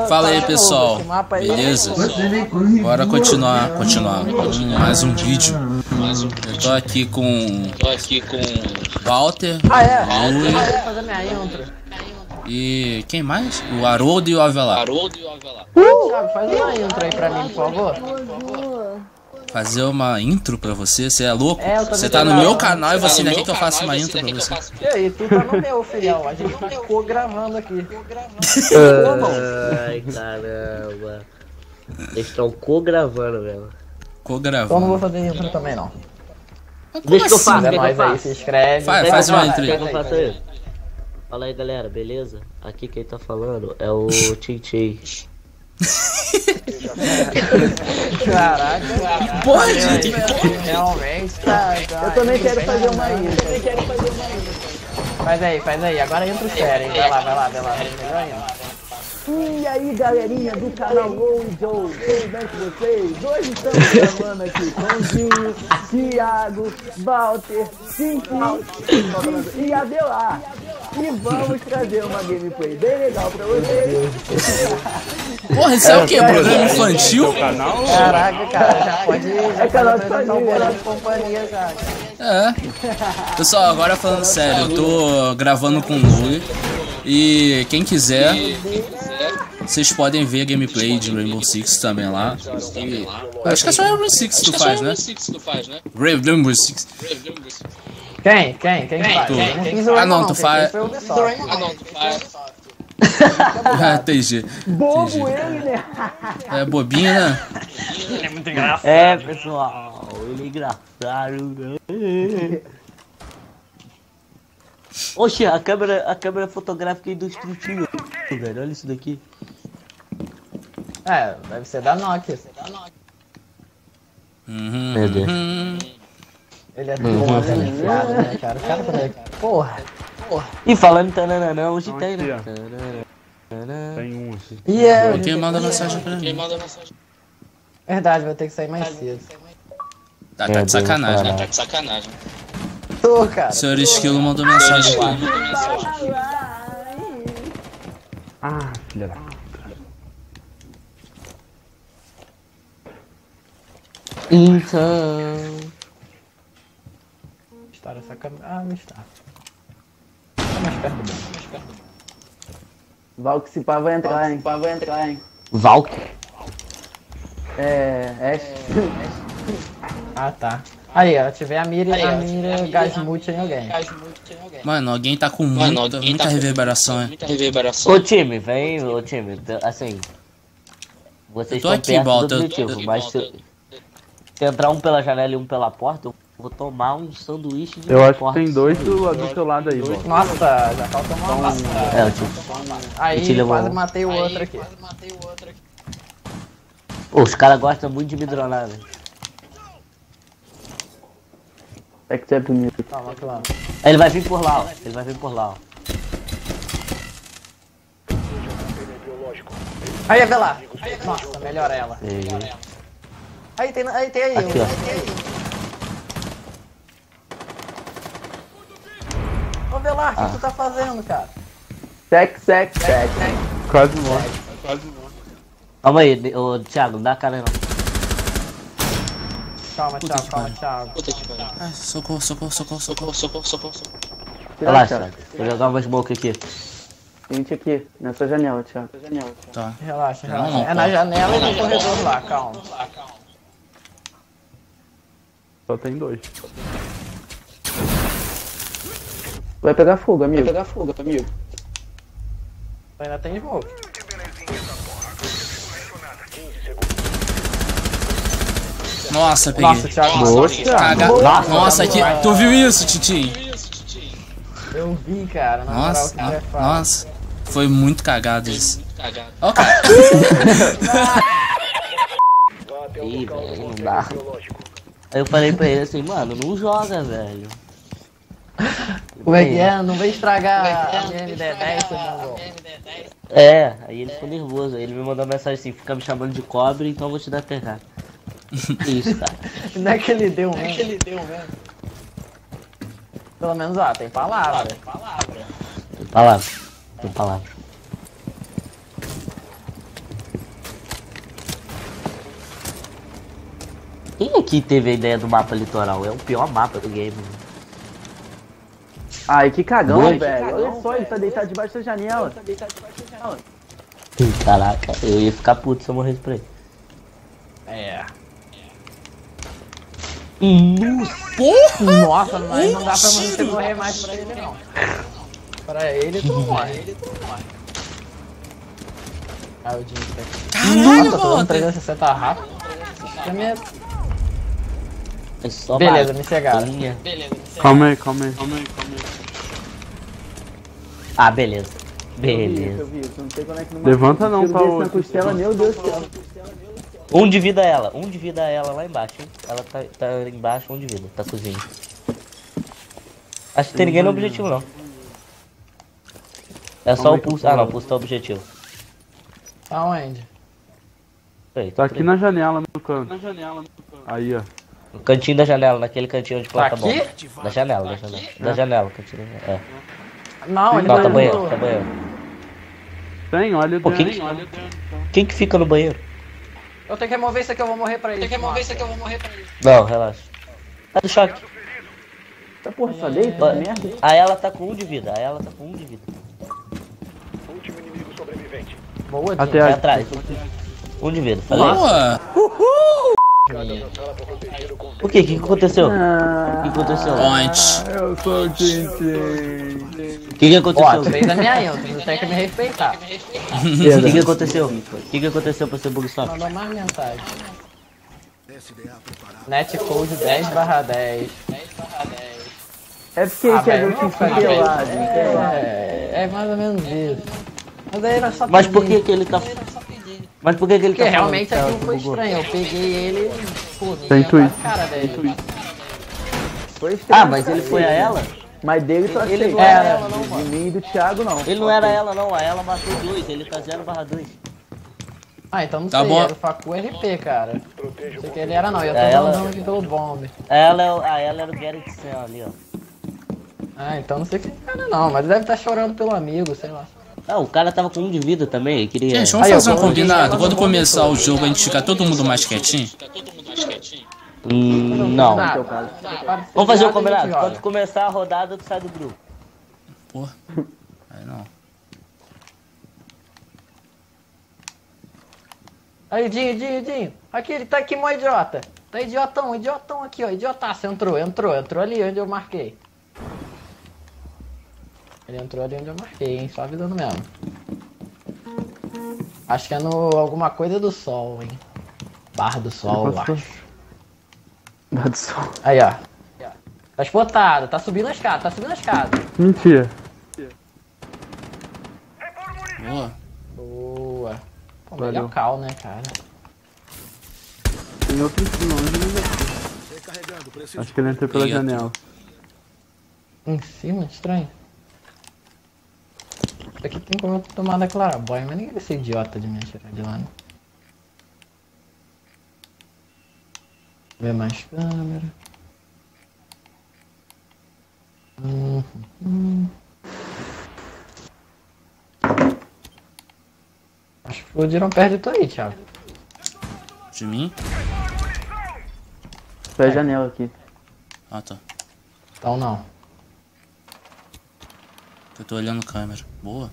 Fala aí, pessoal. Beleza? Bora continuar com mais um vídeo. Eu tô aqui com Walter, Fazer minha intro. e quem mais? O Haroldo e o Avelar. Thiago, faz uma intro aí pra mim, por favor. Fazer uma intro pra você? Você é louco? É, eu tô Você tá no ligado. meu canal e você ainda quer que eu faça uma intro pra você? E aí, tu tá no meu, filhão. A gente ficou gravando aqui. Ai, caramba. Eles estão co-gravando, velho. Então não vou fazer intro também, não. Deixa que eu faço, É quer que eu nóis aí, faço? se inscreve. Faz uma intro aí. Quer que eu faça isso? Fala aí, galera, beleza? Aqui quem tá falando é o Tintin. Caraca. Pode! Realmente tá. Eu também quero fazer uma intro. Faz aí. Agora intro sério, hein? Vai lá. Melhor ainda. E aí, galerinha do canal Go e Joe, tudo bem com vocês? Hoje estamos gravando aqui com o Dinho, Thiago, Walter, Tintin e Avelar. E vamos trazer uma gameplay bem legal pra vocês. Porra, isso é o quê? Programa infantil? Caraca, cara, já pode canal de apresentar um família, bolo né? de companhia já. É. Pessoal, agora falando sério, eu tô gravando com o Lula. E quem quiser, vocês podem ver a gameplay de Rainbow Six também lá. E acho que é só Rainbow Six que tu faz, né? Rainbow Six. Quem faz? Tu. Eu não fiz o Ah, não, Rainbow, tu quem faz. fez foi o Ubisoft. Ah, entendi. Bobo ele, né? É bobinho, né? É, pessoal, ele é engraçado. Oxe, a câmera fotográfica indestrutível, velho, olha isso daqui. É, deve ser da Nokia. Meu Deus. Ele é todo diferenciado, né, cara? O cara também. Porra. E falando em tananã, hoje tem, né? Tem um aqui. E é. Quem manda mensagem pra mim? Verdade, vai ter que sair mais cedo. Tá de sacanagem. Tô, cara. O senhor Esquilo mandou mensagem aqui. Ah, filha da... Então... Está essa câmera. Ah, não está. Tá mais perto dele. Val que se pá vai entrar, hein? Valk? Ah, tá. Aí, ó, tiver a mira gás mute em alguém. Mano, alguém tá com muita reverberação, hein? Ô time, vem, assim... Vocês Eu tô estão aqui, perto do Walter, objetivo, mas se entrar um pela janela e um pela porta, eu vou tomar um sanduíche de Eu acho que porta. tem dois do teu lado aí, mano. Nossa, já falta uma. É, eu tive... Aí, Eu te levo quase um. matei o outro aqui. Pô, os caras gostam muito de me dronar, velho. É que você é bonito. Calma, calma. Ele vai vir por lá, ó. Aí, vê lá. Nossa, melhor ela. E... Aí, tem aí. Aqui, ó. Ô, Velar, o que tu tá fazendo, cara? Sec. Quase morto. Calma aí, ô Thiago, não dá cara aí, não. Calma, Puta Thiago. Ai, socorro. Relaxa, Thiago. Vou jogar uma smoke aqui. Gente aqui, nessa janela, Thiago. Tá. Relaxa. Não, É na janela e no corredor lá, calma. Só tem dois. Vai pegar fogo, amigo. Ainda tem smoke. Nossa, peguei. Nossa, Thiago. Nossa, que... Tu viu isso, Titinho? Eu vi, cara. Na moral, Nossa, que é fácil. nossa. Foi muito cagado isso. Ó, cara. Ih, velho, não dá. Aí eu falei pra ele assim, mano, não joga, velho. Como é que é? Não vem estragar a minha MD10, seu mongol. É, aí ele ficou nervoso, aí ele me mandou uma mensagem assim, fica me chamando de cobre, então eu vou te dar TK. Isso, cara. Não é que ele deu mesmo. Pelo menos, ó, tem palavra. Tem palavra. Quem aqui teve a ideia do mapa litoral? É o pior mapa do game. Ai, que cagão, Dois. velho. Olha só, ele tá deitado debaixo da janela. Caraca, eu ia ficar puto se eu morresse pra ele. É. Porra! Nossa, mas não dá pra você morrer mais pra ele, não. Pra ele, tu não morre. Ah, o Jim tá aqui. Caralho, Nossa, tô dando Walter! 360 rápido. Isso é minha... É só Beleza, me cegaram. balinha. Calma aí. Ah, beleza. Eu Beleza. vi isso. Não sei como é que não Levanta não, tiro tá desse o- na costela, meu Deus do céu. Um de vida ela lá embaixo, hein? Ela tá embaixo, um de vida, tá cozinha. Acho que tem ninguém no objetivo não. É só o pulso. Ah não, o pulso tá o objetivo. Aonde? Aí, Tá aqui na janela, no canto. Aí, ó. no cantinho da janela, naquele cantinho onde planta a bomba. aqui? Da janela. Da janela, cantinho. É. Não, ele Não, tá tá no... banheiro, tá banheiro. Tem, olha Pô, dentro. quem que fica no banheiro? Eu tenho que remover isso aqui, eu vou morrer pra ele. Não, relaxa. Tá do choque. Essa porra só deita, Ó, merda. Aí ela tá com um de vida, Boa, Jim. Até Vai aí. atrás. Um de vida, falei. Boa! O que? O que aconteceu? O Ah, que aconteceu? Point. eu sou o Tintin. O que Ó, aconteceu? tu veio da minha ilha, tu tem que me respeitar. O que aconteceu? O que aconteceu pra ser bugstop? Mandou mais mensagem. Netcode 10/10. É porque Ah, quer ver velho, o não que faz pelado, entende? É mais ou menos isso. Mas aí era só Mas por pedir. que ele tá... Mas por que ele Porque tá realmente falando que aquilo foi bugou? estranho. Eu peguei ele e, pô, não Tem tinha tweet. quase cara dele. Foi estranho, Ah, mas ele foi a ela? Mas dele só Ele sei. não era ela não, De mano. mim e do Thiago não. Ele não era ela não, a ela matou 2, ele tá 0/2. Ah, então não Tá sei, bom. era o Facu RP, cara. Não sei que ele era não, eu tô É, ela- mandando aqui pelo bombe. A ela era o Garrett Sam ali, ó. Ah, então não sei que cara não, mas deve estar chorando pelo amigo, sei lá. Ah, o cara tava com um de vida também, ele queria... Gente, vamos Aí, fazer ó, um quando combinado. ela Quando não começar começou. o jogo, a gente fica todo mundo mais quietinho? Não. Nada. Vamos fazer o um combinado. Quando começar a rodada, tu sai do grupo. Porra. Aí não. Aí, Dinho. Aqui, ele tá aqui, mó idiota. Tá idiotão aqui, ó. Idiotaço, entrou ali onde eu marquei. Ele entrou ali onde eu marquei, hein? Só avisando mesmo. Acho que é no alguma coisa do sol, hein? Barra do sol, eu acho. Dá do sol. Aí, ó. Tá espotado, tá subindo a escada, Mentira. Boa. Boa. Pô, Valeu. legal cal, né, cara? Tem outro em cima, onde ele entrou? Acho que ele entrou pela Eita. janela. Em cima, estranho. Isso aqui tem como eu tomar da Claraboy, mas ninguém vai ser idiota de me atirar de lá, né? Ver mais câmera. Acho que explodiram perto de tu aí, Thiago. De mim? Foi a janela aqui. Ah, tá. Então não. Eu tô olhando câmera. Boa.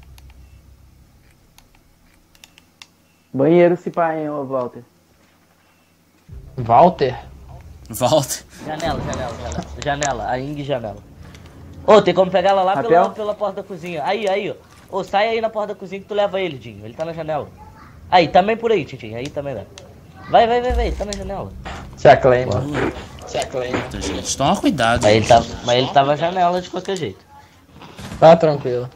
Banheiro se pá, hein, ô Walter. Walter? Walter. Janela, a Ing janela. Ô, tem como pegar ela lá Papel? pela porta da cozinha. Aí, ó. Ô, sai aí na porta da cozinha que tu leva ele, Dinho. Ele tá na janela. Aí, também por aí, Tintin. Aí também dá. Vai, tá na janela. Se aclaima. Eita, gente. Toma cuidado. Mas ele tava na janela de qualquer jeito. Tá tranquilo.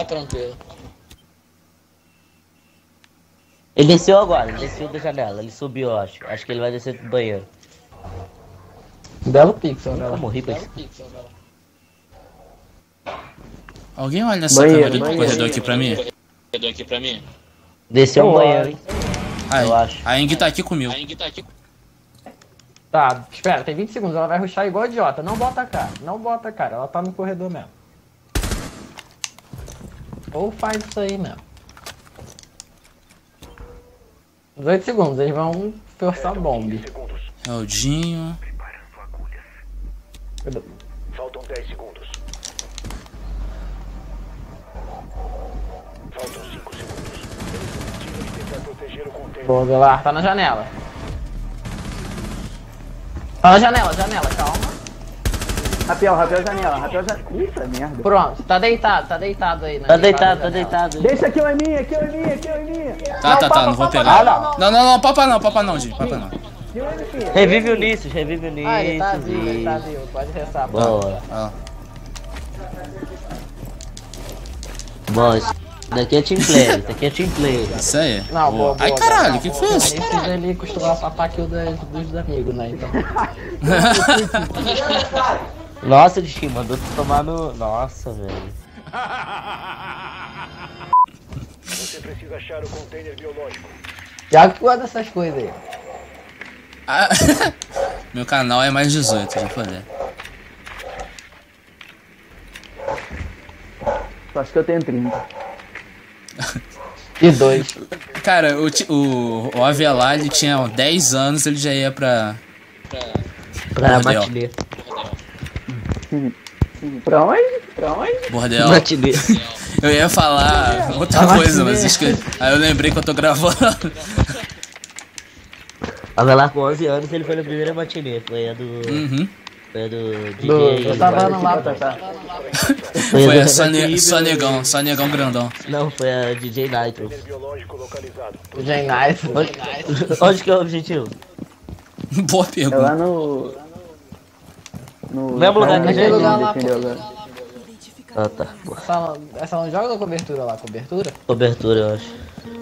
Ele desceu agora, ele desceu da janela. Ele subiu, eu acho. Acho que ele vai descer pro banheiro. Belo pixel, né? Eu morri pra isso. Alguém olha essa Banheiro, câmera do banheiro. corredor aqui pra mim? Desceu o banheiro, hein? Aí, Eu acho. a Ing tá aqui comigo. Tá, espera, tem 20 segundos, ela vai rushar igual idiota. Não bota a cara, ela tá no corredor mesmo. Ou faz isso aí mesmo. 18 segundos, eles vão forçar a bomba. É o Dinho. Faltam 10 segundos. Faltam 5 segundos. Temos que tentar proteger o container. Boa, Golar, tá na janela. Tá na janela, calma. Rapiel, janela. Eita, merda. Pronto, tá deitado aí, né? Tá deitado. Deixa aqui, é minha. Tá, não vou pegar. Não, papa não, Dinho, papa não. Revive o Nícios. Ah, ele tá vivo, pode restar. Boa. Ah. Bom, isso daqui é team player, Isso aí. Não, boa. Ai, caralho, o que foi isso? Ele costuma papar aqui dos amigos, né, então. Nossa, Dichinho, mandou tu tomar no... Nossa, velho. Você precisa achar o container biológico. Thiago que guarda essas coisas aí. Ah, meu canal é mais 18, já falei. Acho que eu tenho 30. E 2. Cara, o Avelar, ele tinha 10 anos, ele já ia pra bordel. Matinê. Pra onde? Bordel. Matinê. Eu ia falar outra coisa, mas esqueci. Aí eu lembrei que eu tô gravando. Avelar com 11 anos, ele foi na primeira matinê. Foi a do... Uhum. Foi a do DJ... Eu tava lá, Foi a só negão grandão. Não, foi a DJ Nitro. Biológico localizado. DJ Nice. Onde que é o objetivo? Boa É pergunta. lá no mesmo lugar que a gente defendeu agora. Ah, tá. Boa. Essa não joga da cobertura lá, cobertura? Cobertura, eu acho.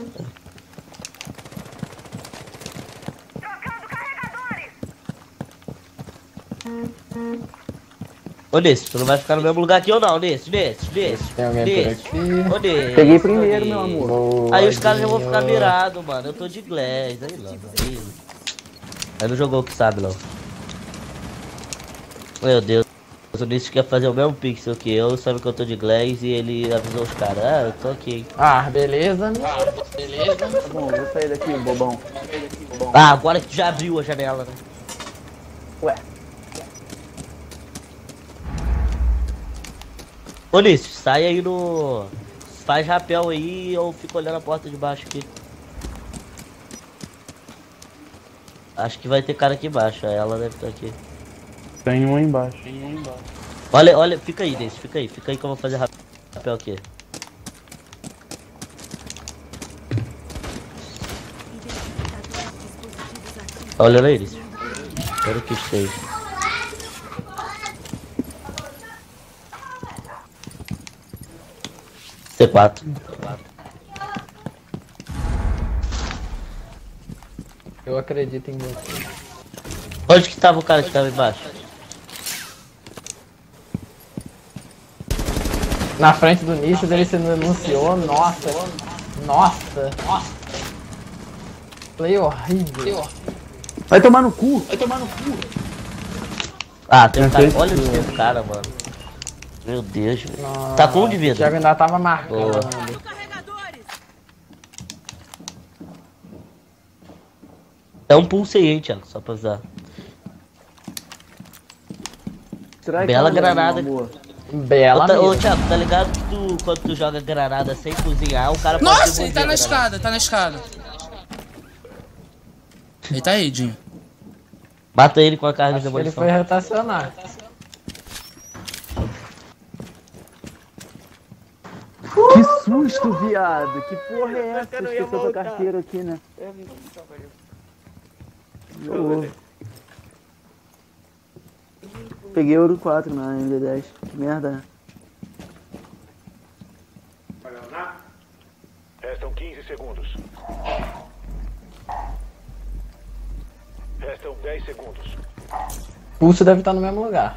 Ô, Nesse, tu não vai ficar no mesmo lugar aqui ou não, Nesse? Tem alguém por aqui. Ô, Nesse. Peguei primeiro, meu amor. Boa, Aí os caras já vão ficar Dinho. mirados, mano. Eu tô de Glass, aí não. Aí não jogou o que sabe, não. Meu Deus. O Nesse quer fazer o mesmo pixel que eu, sabe que eu tô de Glass e ele avisou os caras. Ah, eu tô aqui. Ah, beleza. Tá bom, vou sair daqui, bobão. Ah, agora que tu já abriu a janela, né? Ué. Ô, Nício, sai aí no... Faz rapel aí ou fica olhando a porta de baixo aqui. Acho que vai ter cara aqui embaixo, ela deve estar aqui. Tem um aí embaixo. Olha, fica aí, Nício, fica aí que eu vou fazer rapel aqui. Tá olhando aí, Nício? Espero que esteja. C4. Eu acredito em você. Onde que tava o cara que tava embaixo? Na frente do nicho dele você não denunciou, nossa. Play horrível. Vai tomar no cu. Ah, tem um cara. Olha o tempo do cara, mano. Meu Deus, velho. Tá com um de O vida. Thiago ainda tava marcando. Boa. É um pulse aí, hein, Thiago, só pra usar. Bela granada. Bela Ô, mesmo. Thiago, tá ligado que quando tu joga granada sem cozinhar, o cara pode Nossa, ele devolver tá a na granada. escada. Ele tá aí, Dinho. Mata ele com a carne de Acho que ele demolição. foi rotacionar. Que susto, viado. Que porra é essa? Esqueceu tua carteira aqui, né? Peguei ouro 4 na MD10. Que merda, né? Restam 15 segundos. Restam 10 segundos. Pulso deve estar no mesmo lugar.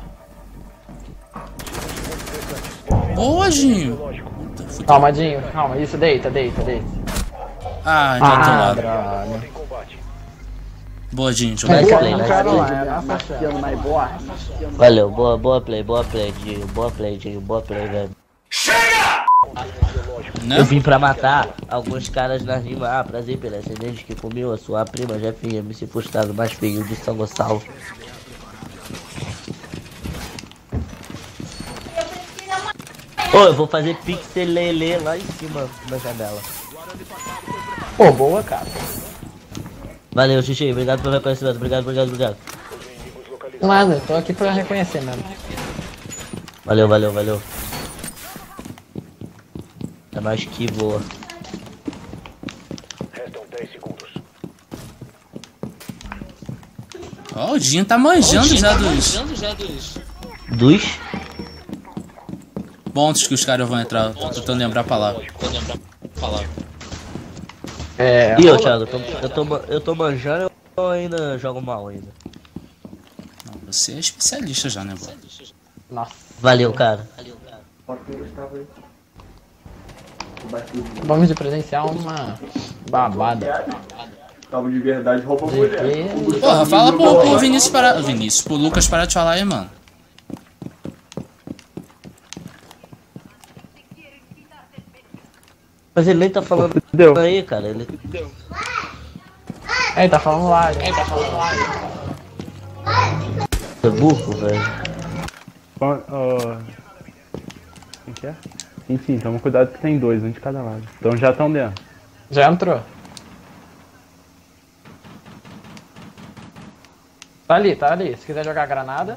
Boa, Dinho. Calma, Dinho. Calma, isso, deita. Ah, já tô lá. Droga. Em combate. Boa, Dinho. Nice Joguei. play, nice Cara play. lá, é na fachada. My boy. Valeu, boa play, Dinho. Boa play, velho. Né? Eu vim pra matar alguns caras na rima. Ah, prazer pela ascendente que comeu a sua prima Jefinha, MC frustrado mais feio de São Gonçalo. Ô, eu vou fazer pixelele lá em cima da janela. Pô, boa, cara. Valeu, Xixi, obrigado pelo reconhecimento. Obrigado. Nada, tô aqui pra reconhecer mesmo. Valeu. É mais que boa. Restam 10 segundos. Ó, o Dinho tá manjando já dos Dos? pontos que os caras vão entrar. Tô tentando lembrar a palavra. É. E eu, Thiago, eu tô manjando ou ainda jogo mal ainda? Não, você é especialista já, né, bro? Nossa. Valeu, cara. Vamos de presenciar uma babada. Tava de verdade, rouba mulher. Porra, fala pro Vinícius parar. Vinícius, pro Lucas parar de falar aí, mano. Mas ele nem tá falando Deu. aí, cara. Ele... Ele tá falando lá, É burro, velho. O que é? Sim, toma cuidado que tem dois, um de cada lado. Então já estão dentro. Já entrou. Tá ali. Se quiser jogar granada.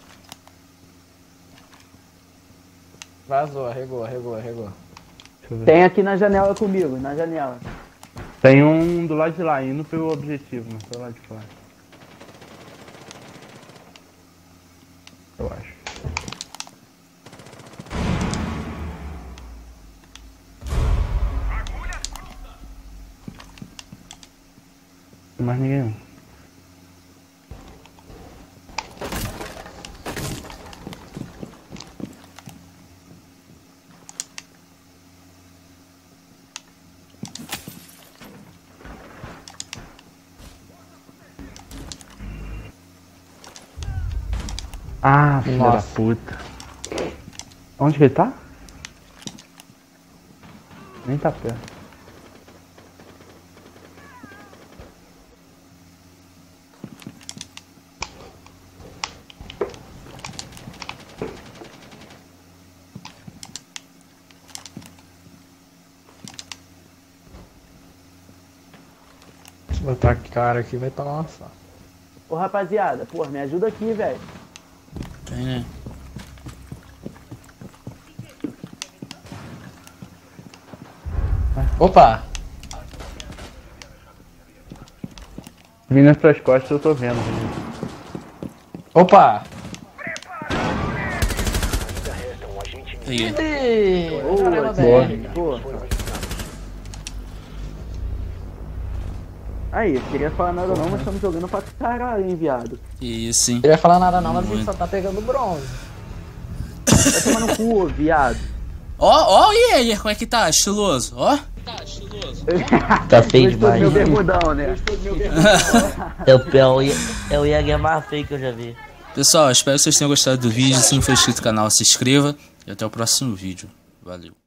Vazou, arregou. Tem aqui na janela comigo, na janela. Tem um do lado de lá, indo pelo objetivo, mas pelo lado de fora. Eu acho. Não tem mais ninguém não. Ah, filha da Nossa. puta. Onde que ele tá? Nem tá perto. Se botar a cara aqui vai tomar uma só. Ô rapaziada, porra, me ajuda aqui, velho. Tem, né? Opa! Vindo nas suas costas eu tô vendo. Opa! Peguei. Caramba, boa. BR. Boa. Aí, eu queria falar nada não, mas estamos jogando pra caralho, hein, viado. Que isso, hein? Não queria falar nada não, mas a gente Muito. só tá pegando bronze. Vai tomar no cu, viado. Ó, e aí, como é que tá? Estiloso, ó. Tá feio Gostou do demais. meu bermudão, né? É o Jäger mais feio que eu já vi. Pessoal, espero que vocês tenham gostado do vídeo. Se não for inscrito no canal, se inscreva. E até o próximo vídeo. Valeu.